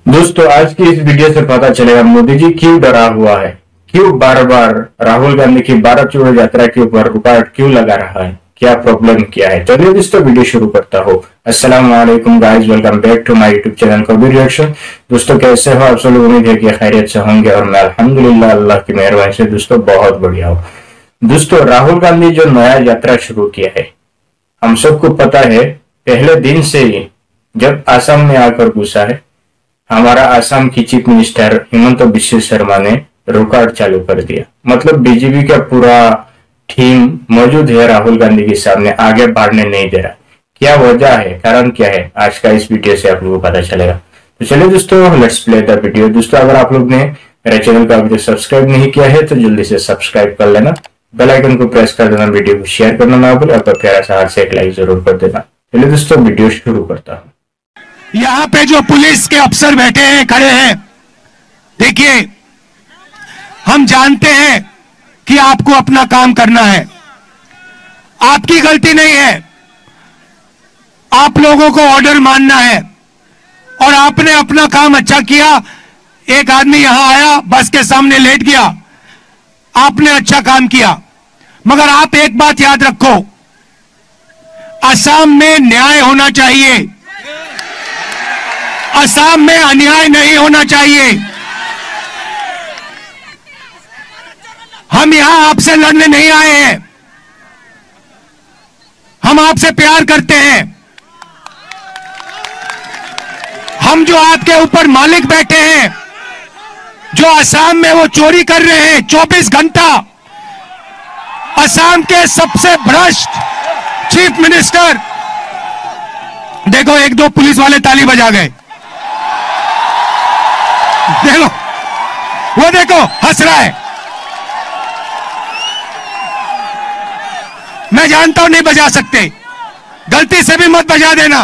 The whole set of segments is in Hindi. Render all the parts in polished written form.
दोस्तों आज की इस वीडियो से पता चलेगा मोदी जी क्यों डरा हुआ है, क्यों बार बार राहुल गांधी की भारत जोड़ो यात्रा के ऊपर रुकावट क्यों लगा रहा है, क्या प्रॉब्लम क्या है। चलिए दोस्तों वीडियो शुरू करता हूँ। अस्सलाम वालेकुम guys, welcome back to my YouTube channel Kabir reaction. दोस्तों कैसे हो आप सब लोग, उम्मीद है कि खैरियत से होंगे और मैं अल्हम्दुलिल्लाह अल्लाह की मेहरबानी से दोस्तों बहुत बढ़िया हूँ। दोस्तों राहुल गांधी जो नया यात्रा शुरू किया है, हम सबको पता है पहले दिन से ही जब आसाम में आकर घुसा है, हमारा आसाम की चीफ मिनिस्टर हिमंत बिस्वा शर्मा ने रुकावट चालू कर दिया। मतलब बीजेपी का पूरा टीम मौजूद है राहुल गांधी के सामने, आगे बढ़ने नहीं दे रहा। क्या वजह है, कारण क्या है, आज का इस वीडियो से आप लोगों को पता चलेगा। तो चलिए दोस्तों लेट्स प्ले द वीडियो। दोस्तों अगर आप लोग ने मेरे चैनल को अभी तक सब्सक्राइब नहीं किया है तो जल्दी से सब्सक्राइब कर लेना, बेल आइकन को प्रेस कर देना, वीडियो को शेयर करना ना भूले और प्यारा सा हाथ से एक लाइक जरूर कर देना। चलिए दोस्तों वीडियो शुरू करता हूँ। यहां पे जो पुलिस के अफसर बैठे हैं, खड़े हैं, देखिए हम जानते हैं कि आपको अपना काम करना है, आपकी गलती नहीं है, आप लोगों को ऑर्डर मानना है और आपने अपना काम अच्छा किया। एक आदमी यहां आया, बस के सामने लेट गया, आपने अच्छा काम किया, मगर आप एक बात याद रखो, असम में न्याय होना चाहिए, असम में अन्याय नहीं होना चाहिए। हम यहां आपसे लड़ने नहीं आए हैं, हम आपसे प्यार करते हैं। हम जो आपके ऊपर मालिक बैठे हैं, जो असम में वो चोरी कर रहे हैं 24 घंटा, असम के सबसे भ्रष्ट चीफ मिनिस्टर, देखो एक दो पुलिस वाले ताली बजा गए, देखो वो देखो हंस रहा है। मैं जानता हूं नहीं बजा सकते, गलती से भी मत बजा देना,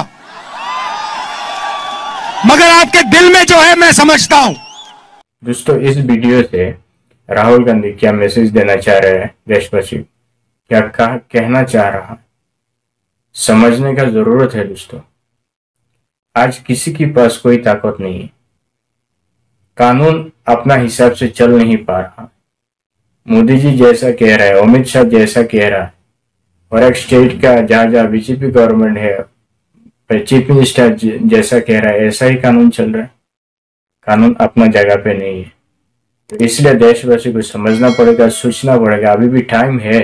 मगर आपके दिल में जो है मैं समझता हूं। दोस्तों इस वीडियो से राहुल गांधी क्या मैसेज देना चाह रहे हैं, देशवासी क्या कहना चाह रहा है, समझने का जरूरत है। दोस्तों आज किसी के पास कोई ताकत नहीं है, कानून अपना हिसाब से चल नहीं पा रहा। मोदी जी जैसा कह रहा है, अमित शाह जैसा कह रहा है, और एक स्टेट का जहां बीजेपी गवर्नमेंट है, चीफ मिनिस्टर जैसा कह रहा है, ऐसा ही कानून चल रहा है। कानून अपना जगह पे नहीं है, तो इसलिए देशवासी को समझना पड़ेगा, सोचना पड़ेगा। अभी भी टाइम है।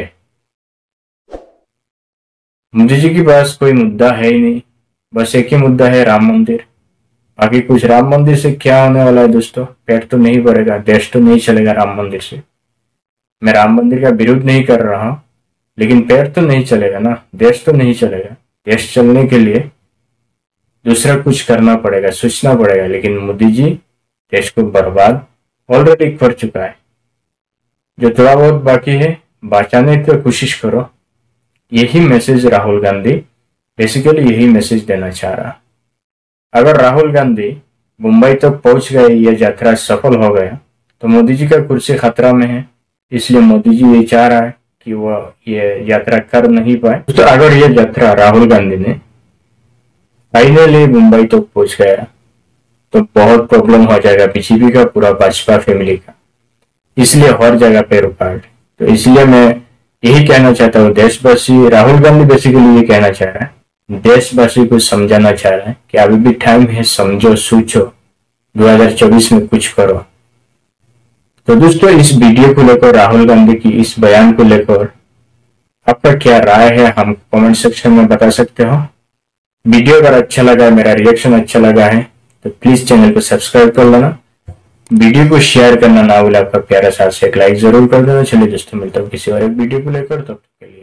मोदी जी के पास कोई मुद्दा है ही नहीं, बस एक ही मुद्दा है, राम मंदिर। बाकी कुछ राम मंदिर से क्या होने वाला है दोस्तों, पेट तो नहीं भरेगा, देश तो नहीं चलेगा राम मंदिर से। मैं राम मंदिर का विरोध नहीं कर रहा हूं, लेकिन पेट तो नहीं चलेगा ना, देश तो नहीं चलेगा। देश चलने के लिए दूसरा कुछ करना पड़ेगा, सोचना पड़ेगा। लेकिन मोदी जी देश को बर्बाद ऑलरेडी कर चुका है, जो थोड़ा बहुत बाकी है बचाने की कोशिश करो। यही मैसेज राहुल गांधी बेसिकली यही मैसेज देना चाह रहा। अगर राहुल गांधी मुंबई तक पहुंच गए, यह यात्रा सफल हो गया, तो मोदी जी का कुर्सी खतरा में है। इसलिए मोदी जी ये चाह रहा है कि वह ये यात्रा कर नहीं पाए। तो अगर ये यात्रा राहुल गांधी ने फाइनली मुंबई तक पहुंच गया तो बहुत प्रॉब्लम हो जाएगा बीजेपी का, पूरा भाजपा फैमिली का। इसलिए हर जगह पे रुकावट। तो इसलिए मैं यही कहना चाहता हूँ, देशवासी, राहुल गांधी बेसिकली ये कहना चाह रहा है, देशवासी को समझाना चाह रहे हैं कि अभी भी टाइम है, समझो, सोचो, 2024 में कुछ करो। तो दोस्तों इस वीडियो को लेकर, राहुल गांधी की इस बयान को लेकर आपका क्या राय है, हम कमेंट सेक्शन में बता सकते हो। वीडियो अगर अच्छा लगा है, मेरा रिएक्शन अच्छा लगा है, तो प्लीज चैनल को सब्सक्राइब कर लेना, वीडियो को शेयर करना ना भूले, आपका प्यारा सा एक लाइक जरूर कर देना। चलिए दोस्तों मिलता हूँ किसी और एक वीडियो को लेकर, तब तक के लिए।